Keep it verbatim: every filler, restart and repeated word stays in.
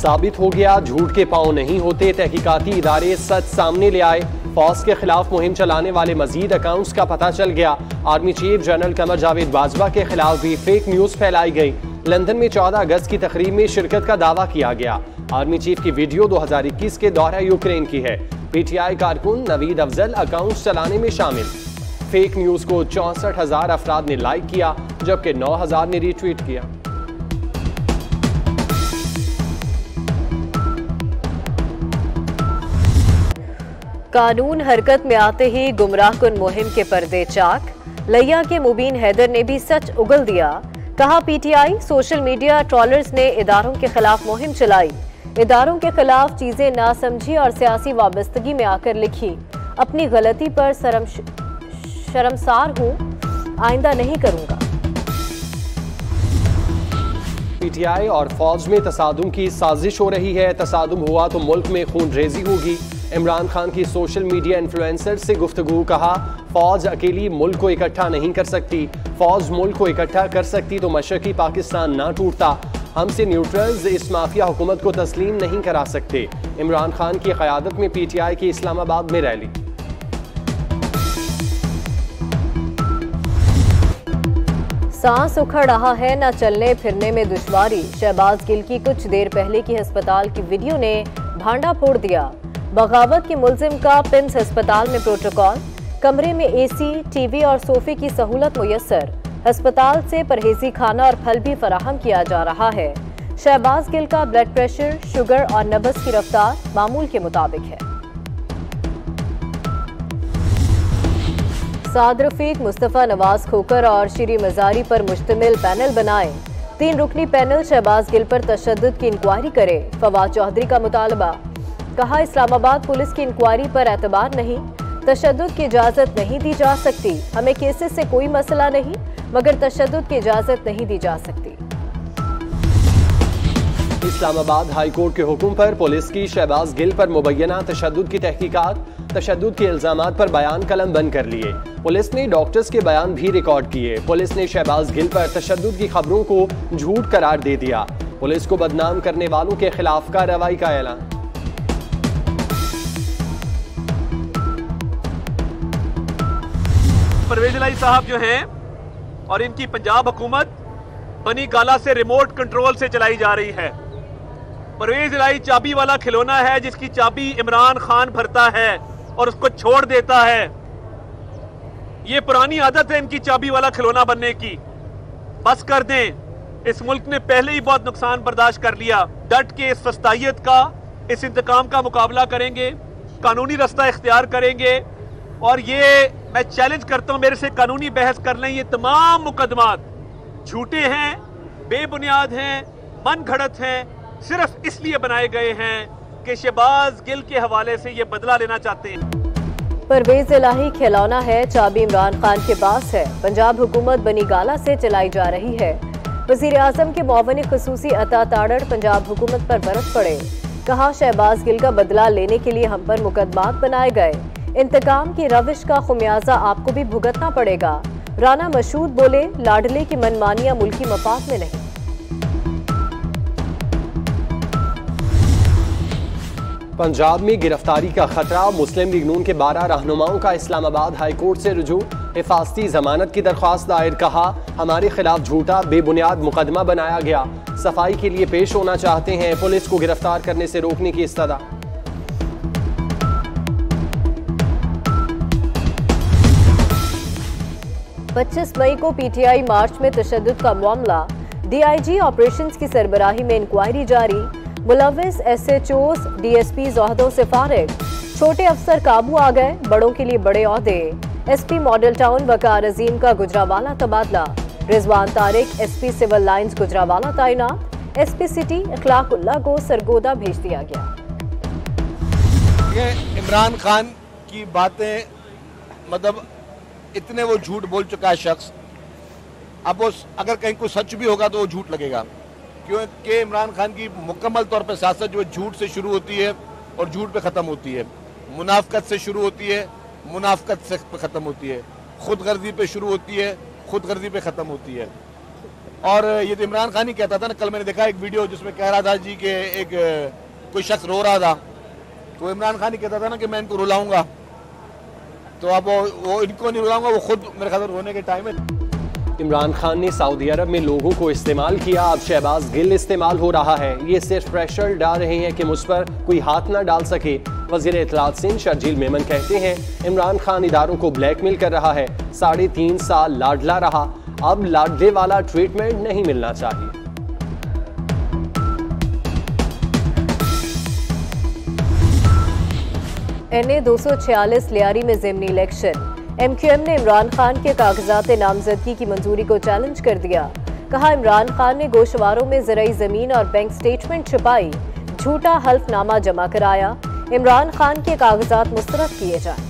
साबित हो गया झूठ के पांव नहीं होते, तहकीकाती इदारे सच सामने ले आए। फौज के खिलाफ मुहिम चलाने वाले मजीद अकाउंट्स का पता चल गया। Army chief general Qamar Javed Bajwa के खिलाफ भी फेक न्यूज फैलाई गई। लंदन में चौदह अगस्त की तकरीब में शिरकत का दावा किया गया। आर्मी चीफ की वीडियो दो हजार इक्कीस के दौरे यूक्रेन की है। पीटीआई कारकुन नवीद अफजल अकाउंट चलाने में शामिल। फेक न्यूज को चौसठ हजार अफराद ने लाइक किया, जबकि नौ हजार ने रीट्वीट किया। कानून हरकत में आते ही गुमराहकुन मुहिम के पर्दे चाक। लिया के मुबीन हैदर ने भी सच उगल दिया। कहा पीटीआई सोशल मीडिया ट्रोलर्स ने इदारों के खिलाफ मुहिम चलाई। इदारों के खिलाफ चीजें ना समझी और सियासी वाबस्तगी में आकर लिखी। अपनी गलती पर शर्म शर्मसार हूँ, आइंदा नहीं करूंगा। पीटीआई और फौज में तसादुम की साजिश हो रही है। तसादुम हुआ तो मुल्क में खून रेजी होगी। इमरान खान की सोशल मीडिया इन्फ्लुएंसर से गुफ्तगू। कहा फौज अकेली मुल्क को इकट्ठा नहीं कर सकती। फौज मुल्क को इकट्ठा कर सकती तो मशरकी पाकिस्तान ना टूटता। हमसे न्यूट्रल्स इस माफिया हुकूमत को तस्लीम नहीं करा सकते। इमरान खान की क़यादत में पीटीआई की इस्लामाबाद में रैली। सांस उखड़ रहा है, न चलने फिरने में दुश्वारी। शहबाज गिल की कुछ देर पहले की अस्पताल की वीडियो ने भांडा फोड़ दिया। बगावत के मुलजिम का पिम्स अस्पताल में प्रोटोकॉल। कमरे में एसी, टीवी और सोफे की सहूलत मुयस्सर। अस्पताल से परहेजी खाना और फल भी फराहम किया जा रहा है। शहबाज गिल का ब्लड प्रेशर, शुगर और नब्ज की रफ्तार मामूल के मुताबिक है। साद रफीक, मुस्तफ़ा नवाज खोकर और श्री मजारी पर मुश्तमिल पैनल बनाए। तीन रुकनी पैनल शहबाज गिल पर तशद्दुद की इंक्वायरी करे। फवाद चौधरी का मुतालबा। कहा इस्लामाबाद पुलिस की इंक्वायरी पर एतबार नहीं, तशद्दुद की इजाजत नहीं दी जा सकती। हमें केसेस से कोई मसला नहीं, मगर तशद्दुद की इजाजत नहीं दी जा सकती। इस्लामाबाद हाई कोर्ट के हुक्म पर पुलिस की शहबाज गिल पर मुबैना तशद्दुद की तहकीकात। तशद्दुद के इल्जामात पर बयान कलम बंद कर लिए। पुलिस ने डॉक्टर्स के बयान भी रिकॉर्ड किए। पुलिस ने शहबाज गिल पर तशद्दुद की खबरों को झूठ करार दे दिया। पुलिस को बदनाम करने वालों के खिलाफ कार्रवाई का ऐलान। परवेज इलाही साहब जो हैं और इनकी पंजाब हुकूमत बनी गाला से रिमोट कंट्रोल से चलाई जा रही है। परवेज इलाही चाबी वाला खिलौना है जिसकी चाबी इमरान खान भरता है और उसको छोड़ देता है। ये पुरानी आदत है इनकी चाबी वाला खिलौना बनने की। बस कर दें, इस मुल्क ने पहले ही बहुत नुकसान बर्दाश्त कर लिया। डट के इस फस्तायत का, इस इंतकाम का मुकाबला करेंगे, कानूनी रास्ता इख्तियार करेंगे। और ये मैं चैलेंज करता हूं, मेरे से कानूनी बहस कर लें। ये तमाम मुकदमात झूठे हैं, बेबुनियाद हैं, मन घड़त हैं, सिर्फ इसलिए बनाए गए हैं कि शहबाज गिल के हवाले से ये बदला लेना चाहते हैं। परवेज इलाही खिलौना है, चाबी इमरान खान के पास है। पंजाब हुकूमत बनी गाला से चलाई जा रही है। वजीर आजम के मुआविन खुसूसी अता ताड़ड़ पंजाब हुकूमत पर बरस पड़े। कहा शहबाज गिल का बदला लेने के लिए हम पर मुकदमात बनाए गए। इंतकाम की रविश का खुमियाजा आपको भी भुगतना पड़ेगा। राना मशहूद बोले लाडले की मनमानियां मुल्की मफाद में नहीं। पंजाब में गिरफ्तारी का खतरा। मुस्लिम लीग नून के बारह रहनुमाओं का इस्लामाबाद हाई कोर्ट से रुजू। हिफाजती जमानत की दरख्वास्त दायर। कहा हमारे खिलाफ झूठा बेबुनियाद मुकदमा बनाया गया। सफाई के लिए पेश होना चाहते हैं। पुलिस को गिरफ्तार करने से रोकने की इस्तदा। पच्चीस मई को पीटीआई मार्च में तशद्दुद का मामला। डीआईजी ऑपरेशंस की सरबराही में इंक्वायरी जारी। मुलविस एसएचओस डीएसपी ओहदों से फारिग। छोटे अफसर काबू आ गए, बड़ों के लिए बड़े ओहदे। SP model town Waqar Azeem का गुजरावाला तबादला। Rizwan Tariq SP civil lines Gujranwala तैनात। एसपी सिटी अखलाकुल्लाह को सरगोदा भेज दिया गया। ये इमरान खान की बातें, मतलब इतने वो झूठ बोल चुका है शख्स। अब वो अगर कहीं कोई सच भी होगा तो वो झूठ लगेगा, क्योंकि इमरान खान की मुकम्मल तौर पर सियासत जो झूठ से शुरू होती है और झूठ पे ख़त्म होती है। मुनाफकत से शुरू होती है, मुनाफकत से ख़त्म होती है। खुद गर्जी पे शुरू होती है, खुद गर्जी पे ख़त्म होती है। और ये तो इमरान खान ही कहता था ना। कल मैंने देखा एक वीडियो जिसमें कह रहा था जी कि एक कोई शख्स रो रहा था, तो इमरान खान ही कहता था ना कि मैं इनको रुलाऊंगा। तो अब वो, वो इनको नहीं रुलाऊंगा, वो खुद मेरे ख्याल रोने के टाइम है। इमरान खान ने सऊदी अरब में लोगों को इस्तेमाल किया, अब शहबाज गिल इस्तेमाल हो रहा है। ये सिर्फ प्रेशर डाल रहे हैं कि मुझ पर कोई हाथ ना डाल सके। वजीर इत्तलात सिंध शर्जील मेमन कहते हैं इमरान खान इदारों को ब्लैकमेल कर रहा है। साढ़े तीन साल लाडला रहा, अब लाडले वाला ट्रीटमेंट नहीं मिलना चाहिए। एन ए दो सौ छियालीस लियारी में ज़िमनी इलेक्शन। एम क्यू एम ने इमरान खान के कागजात नामजदगी की मंजूरी को चैलेंज कर दिया। कहा इमरान खान ने गोशवारों में ज़राई ज़मीन और बैंक स्टेटमेंट छुपाई, झूठा हल्फनामा जमा कराया। इमरान खान के कागजात मुस्तरद किए जाएं।